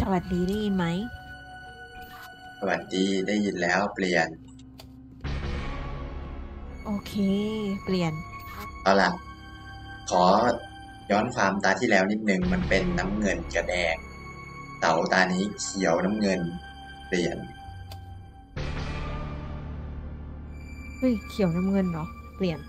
วัสดีได้ยินไหมสวัสดีได้ยินแล้วเปลี่ยนโอเคเปลี่ยนเอาล่ะขอย้อนความตาที่แล้วนิดนึงมันเป็นน้ำเงินกับแดงเต๋าตานี้เขียวน้ำเงินเปลี่ยนเฮ้ยเขียวน้ำเงินเหรอเปลี่ยน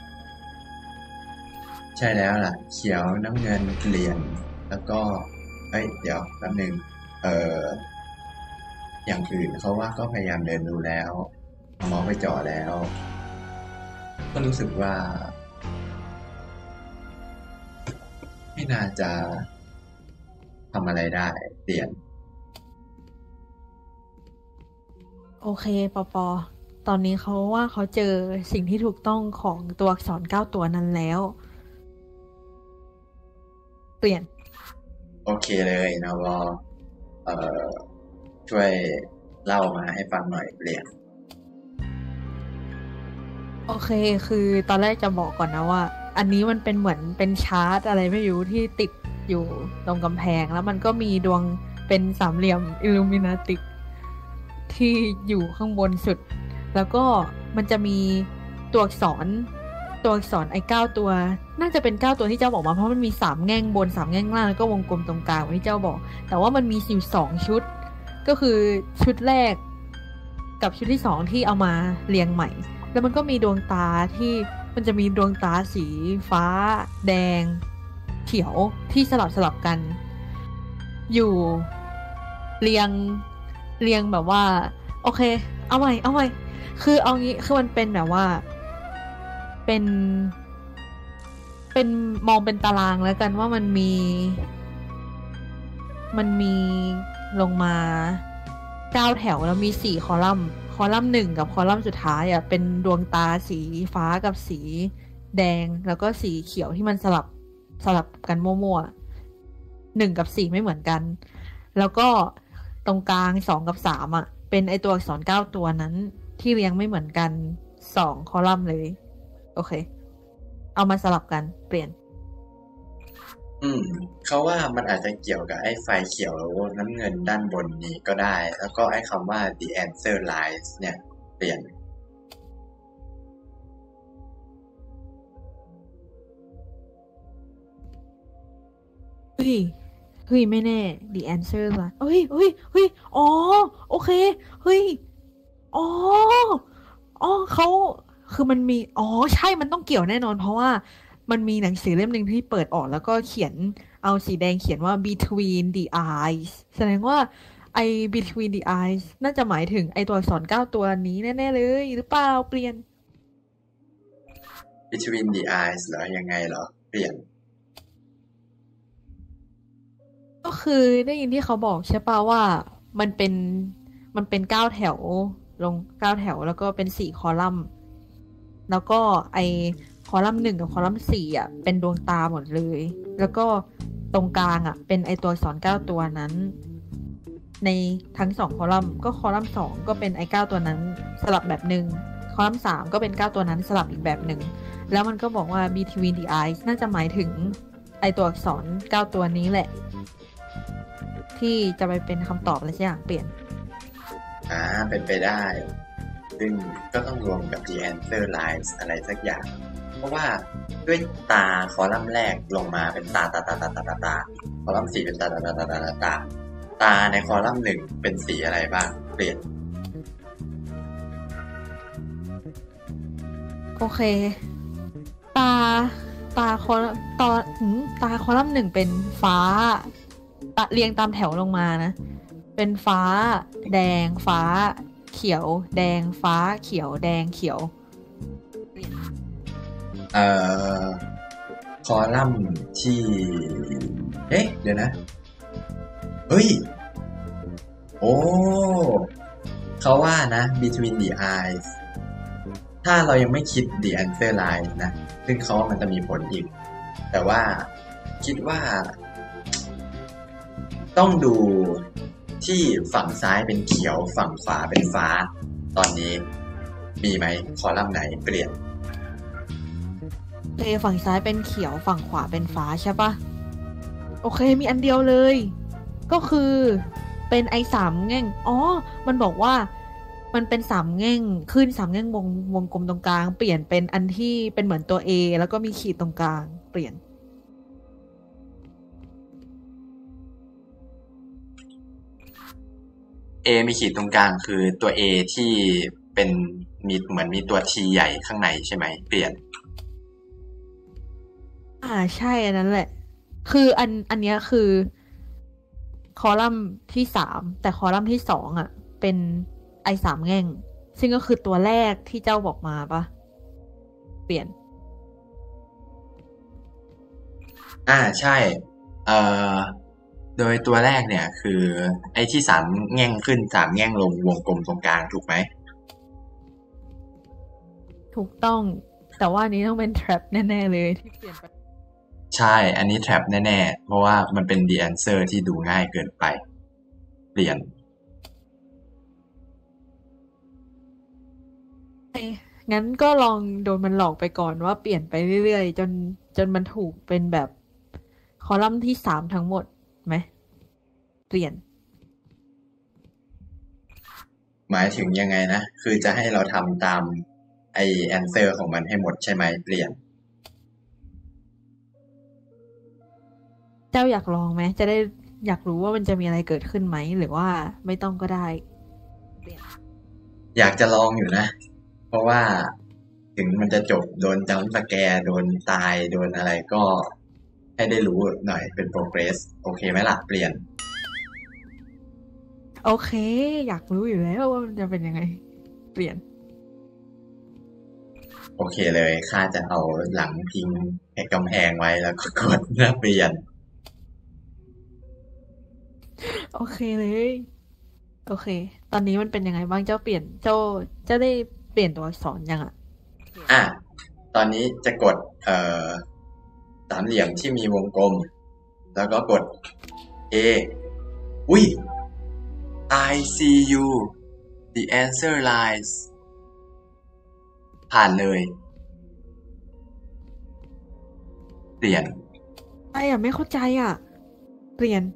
ใช่แล้วล่ะเขียวน้ำเงินเปลี่ยนแล้วก็เฮ้ยเดี๋ยวแป๊บนึงเอ่ออย่างอื่นเขาว่าก็พยายามเดินดูแล้วเอามองไปจ่อแล้วก็รู้สึกว่าไม่น่าจะทำอะไรได้เปลี่ยนโอเคปอตอนนี้เขาว่าเขาเจอสิ่งที่ถูกต้องของตัวอักษร9 ตัวนั้นแล้วเปลี่ยนโอเคเลยนะวอเอ่อช่วยเล่ามาให้ฟังหน่อยเปลี่ยนโอเคคือตอนแรกจะบอกก่อนนะว่าอันนี้มันเป็นเหมือนเป็นชาร์ตอะไรไม่รู้ที่ติดอยู่ตรงกำแพงแล้วมันก็มีดวงเป็นสามเหลี่ยมอิลูมินาติที่อยู่ข้างบนสุดแล้วก็มันจะมีตัวอักษรไอ้9 ตัวน่าจะเป็น9 ตัวที่เจ้าบอกมาเพราะมันมี3 แง่งบน3 แง่งล่างแล้วก็วงกลมตรงกลางที่เจ้าบอกแต่ว่ามันมีอยู่2 ชุดก็คือชุดแรกกับชุดที่2ที่เอามาเรียงใหม่แล้วมันก็มีดวงตาที่มันจะมีดวงตาสีฟ้าแดงเขียวที่สลับกันอยู่เรียงแบบว่าโอเคเอาใหม่คือเอางี้คือมันเป็นแบบว่าเป็นเป็นมองเป็นตารางแล้วกันว่ามันมีลงมา9 แถวแล้วมี4 คอลัมน์1กับคอลัมน์สุดท้ายอ่ะเป็นดวงตาสีฟ้ากับสีแดงแล้วก็สีเขียวที่มันสลับกันมั่วๆ1กับ4ไม่เหมือนกันแล้วก็ตรงกลาง2 กับ 3อ่ะเป็นไอตัวอักษร9 ตัวนั้นที่เรียงไม่เหมือนกัน2 คอลัมน์เลยโอเคเอามาสลับกันเปลี่ยนเขาว่ามันอาจจะเกี่ยวกับไอ้ไฟเขียวน้ำเงินด้านบนนี้ก็ได้แล้วก็ไอ้คำว่า the answer lies เนี่ยเปลี่ยนเฮ้ยไม่แน่ the answer ล่ะเฮ้ยอ๋อโอเคเฮ้ยอ๋อเขาคือมันมีใช่มันต้องเกี่ยวแน่นอนเพราะว่ามันมีหนังสือเล่มหนึ่งที่เปิดออกแล้วก็เขียนเอาสีแดงเขียนว่า between the eyes แสดงว่าไอ้ between the eyes น่าจะหมายถึงไอ้ตัวอักษร9 ตัวนี้แน่ๆเลยหรือเปล่าเปลี่ยน between the eyes เหรอยังไงเหรอเปลี่ยนก็คือได้ยินที่เขาบอกใช่ป่ะว่ามันเป็น9 แถวลง9 แถวแล้วก็เป็น4 คอลัมน์แล้วก็ไอคอลัมน์ 1กับคอลัมน์ 4อ่ะเป็นดวงตาหมดเลยแล้วก็ตรงกลางอ่ะเป็นไอตัวอักษร9 ตัวนั้นในทั้ง2 คอลัมน์ก็คอลัมน์ 2ก็เป็นไอ9 ตัวนั้นสลับแบบหนึ่งคอลัมน์ 3ก็เป็น9 ตัวนั้นสลับอีกแบบหนึ่งแล้วมันก็บอกว่า between the eyes น่าจะหมายถึงไอตัวอักษร9 ตัวนี้แหละที่จะไปเป็นคำตอบอะไรสักอย่างเปลี่ยนเป็นไปได้ซึ่งก็ต้องรวมกับ the answer lies อะไรสักอย่างเพราะว่าด้วยตาคอลัมน์แรกลงมาเป็นตาคอลัมน์4เป็นตาในคอลัมน์1เป็นสีอะไรบ้างเปลี่ยนโอเคตาตาคอตอนตาคอลัมน์ 1เป็นฟ้าเรียงตามแถวลงมานะเป็นฟ้าแดงฟ้าเขียวแดงฟ้าเขียวแดงเขียวเอ่อคอลัมน์ที่เดี๋ยวนะเฮ้ยโอ้เขาว่านะ between the eyes ถ้าเรายังไม่คิด the answer line นะซึ่งเขาว่ามันจะมีผลอีกแต่ว่าคิดว่าต้องดูที่ฝั่งซ้ายเป็นเขียวฝั่งขวาเป็นฟ้าตอนนี้มีไหมคอลัมน์ไหนเปลี่ยนฝั่งซ้ายเป็นเขียวฝั่งขวาเป็นฟ้าใช่ปะโอเคมีอันเดียวเลยก็คือเป็นไอ้สามแง่งอ๋อมันบอกว่ามันเป็นสามแง่งขึ้นสามแง่งวงกลมตรงกลางเปลี่ยนเป็นอันที่เป็นเหมือนตัว A แล้วก็มีขีดตรงกลางเปลี่ยน A มีขีดตรงกลางคือตัว A ที่เป็นเหมือนมีตัว T ใหญ่ข้างในใช่ไหมเปลี่ยนใช่อันนั้นแหละ คืออันเนี้ยคือคอลัมน์ที่สามแต่คอลัมน์ที่สองอ่ะ เป็นไอสามแง่งซึ่งก็คือตัวแรกที่เจ้าบอกมาปะเปลี่ยนใช่เอ่อโดยตัวแรกเนี่ยคือไอ้ที่สามแง่งขึ้นสามแง่งลงวงกลมตรงกลางถูกไหมถูกต้อง แต่ว่าอันนี้ต้องเป็น trap แน่ๆเลยที่เปลี่ยนไปใช่อันนี้ trap แน่ๆเพราะว่ามันเป็น the answer ที่ดูง่ายเกินไปเปลี่ยนงั้นก็ลองโดนมันหลอกไปก่อนว่าเปลี่ยนไปเรื่อยๆจนมันถูกเป็นแบบคอลัมน์ที่สามทั้งหมดไหมเปลี่ยนหมายถึงยังไงนะคือจะให้เราทำตามไอ้ answer ของมันให้หมดใช่ไหมเปลี่ยนเจ้าอยากลองไหมจะได้อยากรู้ว่ามันจะมีอะไรเกิดขึ้นไหมหรือว่าไม่ต้องก็ได้เปลี่ยนอยากจะลองอยู่นะเพราะว่าถึงมันจะจบโดนจัมป์สแกร์โดนตายโดนอะไรก็ให้ได้รู้หน่อยเป็น progress โอเคไหมล่ะเปลี่ยนโอเคอยากรู้อยู่แล้วว่ามันจะเป็นยังไงเปลี่ยนโอเคเลยข้าจะเอาหลังพิงให้กำแพงไว้แล้วก็กดเพื่อเปลี่ยนโอเคเลยโอเคตอนนี้มันเป็นยังไงบ้างเจ้าเปลี่ยนเจ้าได้เปลี่ยนตัวอักษรยังอ่ะอ่ะตอนนี้จะกดสามเหลี่ยมที่มีวงกลมแล้วก็กด A อุ้ย I see you the answer lies ผ่านเลยเปลี่ยนไอ้อะไม่เข้าใจอ่ะเปลี่ยน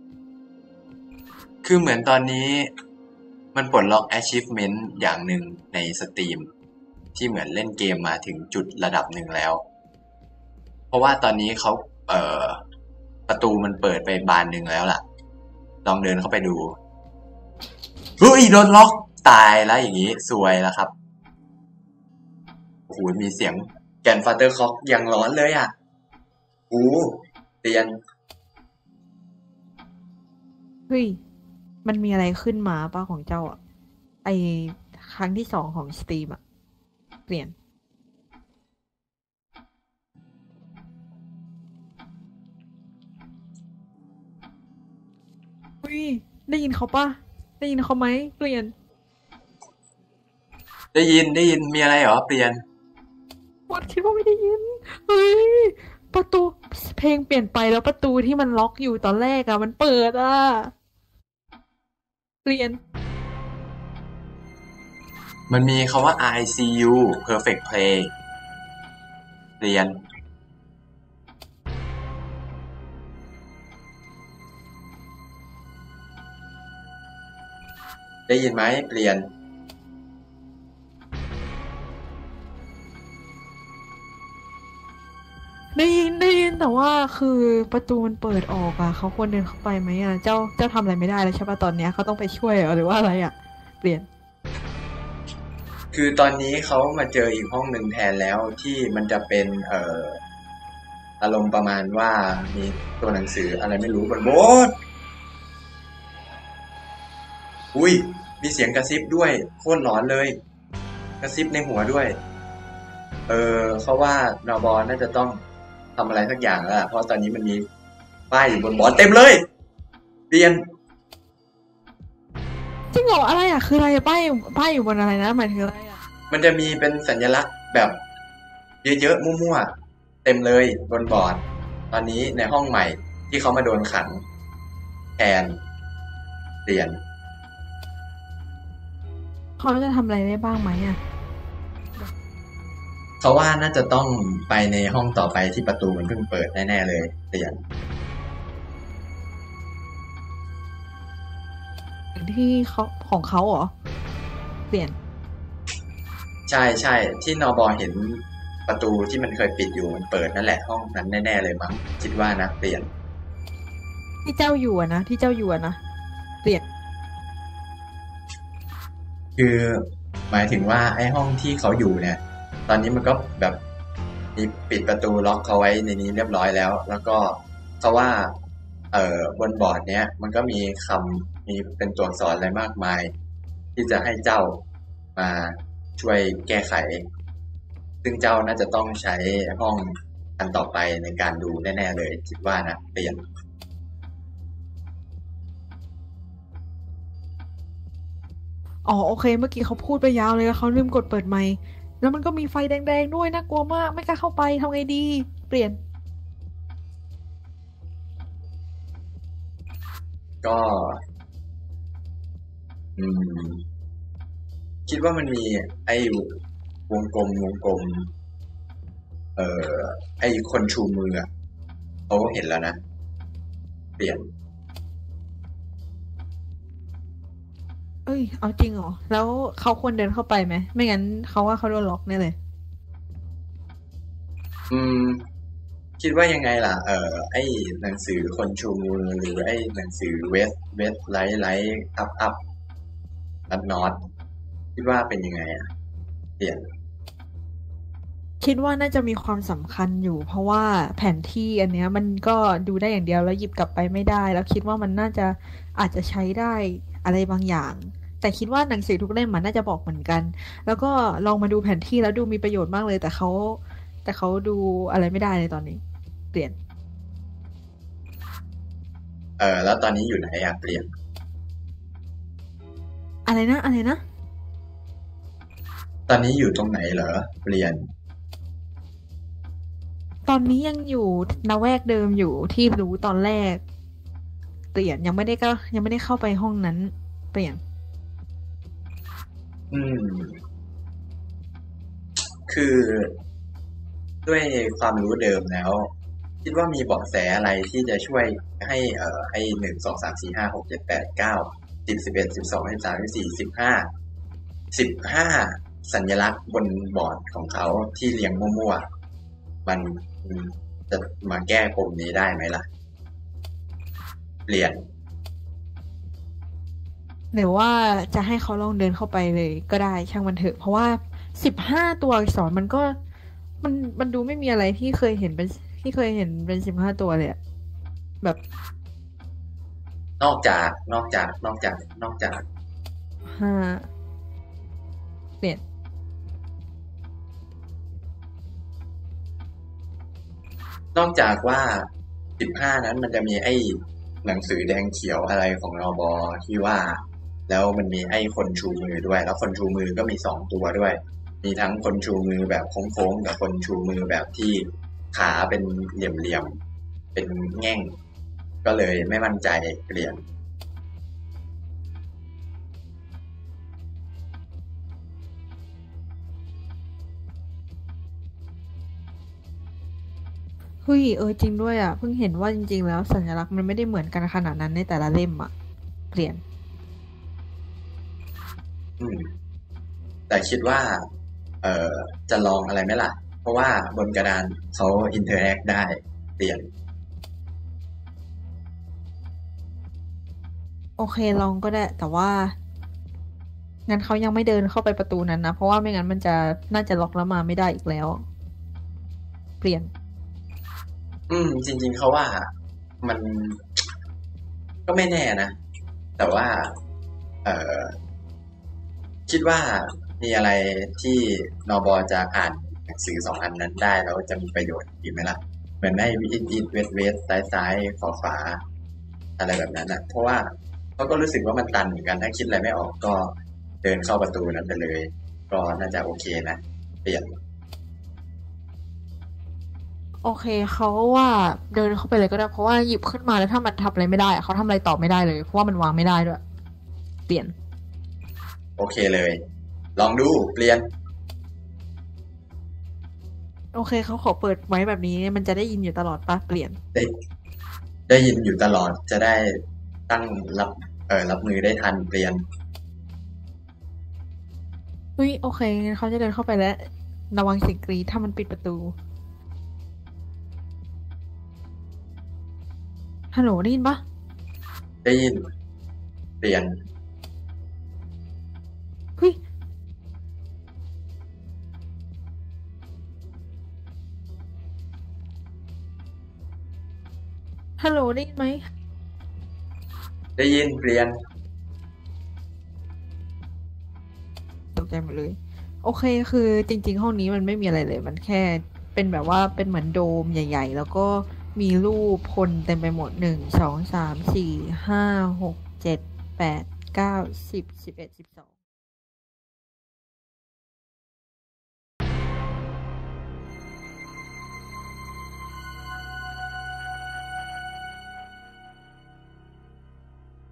คือเหมือนตอนนี้มันปลดล็อก achievement อย่างหนึ่งในสตรีมที่เหมือนเล่นเกมมาถึงจุดระดับหนึ่งแล้วเพราะว่าตอนนี้เขาประตูมันเปิดไปบานหนึ่งแล้วล่ะลองเดินเข้าไปดูเฮ้ยโดนล็อกตายแล้วอย่างนี้ซวยแล้วครับโอ้โหมีเสียงแกนฟาเตอร์คอกยังร้อนเลยอ่ะเตียนเฮ้ยมันมีอะไรขึ้นมาป้าของเจ้าอ่ะไอครั้งที่สองของสตรีมอ่ะเปลี่ยนเฮ้ยได้ยินเขาปะได้ยินเขาไหมเปลี่ยนได้ยินมีอะไรเหรอเปลี่ยนวัดคิดว่าไม่ได้ยินเฮ้ยประตูเพลงเปลี่ยนไปแล้วประตูที่มันล็อกอยู่ตอนแรกอะมันเปิดอะเปลี่ยนมันมีคำว่า I see you perfect play เปลี่ยนได้ยินไหมเปลี่ยนได้ยินแต่ว่าคือประตูมันเปิดออกอะเขาควรเดินเข้าไปไหมอะเจ้าทำอะไรไม่ได้แล้วใช่ปะตอนเนี้ยเขาต้องไปช่วยหรือว่าอะไรอะเปลี่ยนคือตอนนี้เขามาเจออีกห้องหนึ่งแทนแล้วที่มันจะเป็นอารมณ์ประมาณว่ามีตัวหนังสืออะไรไม่รู้บนโบสอุ้ยมีเสียงกระซิบด้วยโคตรหลอนเลยกระซิบในหัวด้วยเขาว่านบน่าจะต้องทำอะไรสักอย่างแล้วเพราะตอนนี้มันมีป้ายอยู่บนบอร์ดเต็มเลยเปลี่ยนจริงเหรออะไรอะคืออะไรป้ายอยู่บนอะไรนะหมายถึงอะไรอะมันจะมีเป็นสัญลักษณ์แบบเยอะๆมั่วๆเต็มเลยบนบอร์ดตอนนี้ในห้องใหม่ที่เขามาโดนขังแทนเปลี่ยนเขาจะทำอะไรได้บ้างไหมอะเขาว่าน่าจะต้องไปในห้องต่อไปที่ประตูมันเพิ่งเปิดแน่ๆเลยเปลี่ยนที่เขาของเขาเหรอเปลี่ยนใช่ใช่ที่นบเห็นประตูที่มันเคยปิดอยู่มันเปิดนั่นแหละห้องนั้นแน่ๆเลยมั้งคิดว่านะเปลี่ยนที่เจ้าอยู่อะนะที่เจ้าอยู่อะนะเปลี่ยนคือหมายถึงว่าไอ้ห้องที่เขาอยู่เนี่ยตอนนี้มันก็แบบมีปิดประตูล็อกเขาไว้ในนี้เรียบร้อยแล้วแล้วก็เขาว่าบนบอร์ดเนี้ยมันก็มีมีเป็นตัวอักษรอะไรมากมายที่จะให้เจ้ามาช่วยแก้ไขซึ่งเจ้าน่าจะต้องใช้ห้องอันต่อไปในการดูแน่ๆเลยคิดว่านะเปลี่ยนอ๋อโอเคเมื่อกี้เขาพูดไปยาวเลยแล้วเขาลืมกดเปิดไมค์แล้วมันก็มีไฟแดงๆด้วยน่ากลัวมากไม่กล้าเข้าไปทำไงดีเปลี่ยนก็อืมคิดว่ามันมีไอ้วงกลมเอ่อไอ้คนชูมืออะเขาเห็นแล้วนะเปลี่ยนเอ้ยเอาจริงเหรอแล้วเขาควรเดินเข้าไปไหมไม่งั้นเขาว่าเขาโดนล็อกแน่เลยอืมคิดว่ายังไงล่ะไอ้หนังสือคนชูมือหรือไอ้หนังสือเวสไลท์อัพนอตคิดว่าเป็นยังไงอะเปลี่ยนคิดว่าน่าจะมีความสำคัญอยู่เพราะว่าแผนที่อันเนี้ยมันก็ดูได้อย่างเดียวแล้วหยิบกลับไปไม่ได้แล้วคิดว่ามันน่าจะอาจจะใช้ได้อะไรบางอย่างแต่คิดว่าหนังสือทุกเล่มมันน่าจะบอกเหมือนกันแล้วก็ลองมาดูแผนที่แล้วดูมีประโยชน์มากเลยแต่เขาดูอะไรไม่ได้เลยตอนนี้เปลี่ยนแล้วตอนนี้อยู่ไหนอะเปลี่ยนอะไรนะอะไรนะตอนนี้อยู่ตรงไหนเหรอเปลี่ยนตอนนี้ยังอยู่ละแวกเดิมอยู่ที่รู้ตอนแรกเปลี่ยนยังไม่ได้เข้าไปห้องนั้นเปลี่ยนอืมคือด้วยความรู้เดิมแล้วคิดว่ามีเบาะแสอะไรที่จะช่วยให้ไอ้1 2 3 4 5 6 7 8 9 10 11 12 13 14 15สัญลักษณ์บนบอร์ดของเขาที่เรียงมั่วๆมันจะมาแก้ปมนี้ได้ไหมล่ะเปลี่ยนหรือว่าจะให้เขาลองเดินเข้าไปเลยก็ได้ช่างมันเถอะเพราะว่า15 ตัวอักษรมันก็มันดูไม่มีอะไรที่เคยเห็นเป็น15 ตัวเลยอะแบบนอกจากห้าเปลี่ยนนอกจากว่า15นั้นมันจะมีไอ้หนังสือแดงเขียวอะไรของนบที่ว่าแล้วมันมีไอ้คนชูมือด้วยแล้วคนชูมือก็มี2 ตัวด้วยมีทั้งคนชูมือแบบโค้งๆกับคนชูมือแบบที่ขาเป็นเหลี่ยมๆเป็นแง่งก็เลยไม่มั่นใจเปลี่ยนเฮ้ยจริงด้วยอ่ะเพิ่งเห็นว่าจริงๆแล้วสัญลักษณ์มันไม่ได้เหมือนกันขนาดนั้นในแต่ละเล่มอ่ะเปลี่ยนอืมแต่คิดว่าเอ่อจะลองอะไรไหมล่ะเพราะว่าบนกระดานเขาอินเทอร์แอคได้เปลี่ยนโอเคลองก็ได้แต่ว่างั้นเขายังไม่เดินเข้าไปประตูนั้นนะเพราะว่าไม่งั้นมันจะน่าจะล็อกแล้วมาไม่ได้อีกแล้วเปลี่ยนจริงๆเขาว่ามันก็ไม่แน่นะแต่ว่าเอ่อคิดว่ามีอะไรที่นบจะอ่านหนังสือ2 อันนั้นได้แล้วจะมีประโยชน์อีกไหมล่ะเหมือนให้อีทเวสซ้ายขวาอะไรแบบนั้นอ่ะเพราะว่าเขาก็รู้สึกว่ามันตันเหมือนกันถ้าคิดอะไรไม่ออกก็เดินเข้าประตูนั้นไปเลยก็น่าจะโอเคนะเปลี่ยนโอเคเขาว่าเดินเข้าไปเลยก็ได้เพราะว่าหยิบขึ้นมาแล้วถ้ามันทำอะไรไม่ได้อะเขาทำอะไรต่อไม่ได้เลยเพราะว่ามันวางไม่ได้ด้วยเปลี่ยนโอเคเลยลองดูเปลี่ยนโอเคเขาขอเปิดไว้แบบนี้มันจะได้ยินอยู่ตลอดปะเปลี่ยนได้ได้ยินอยู่ตลอดจะได้ตั้งรับรับมือได้ทันเปลี่ยนเฮ้ยโอเคงั้นเขาจะเดินเข้าไปแล้วระวังเสียงกรีดถ้ามันปิดประตูฮัลโหลได้ยินปะได้ยินเปลี่ยนเฮ้ยฮัลโหลได้ยินไหมได้ยินเปลี่ยนตกใจหมดเลยโอเคคือจริงๆห้องนี้มันไม่มีอะไรเลยมันแค่เป็นแบบว่าเป็นเหมือนโดมใหญ่ๆแล้วก็มีรูปคนเต็มไปหมด1 2 3 4 5 6 7 8 9 10 11 12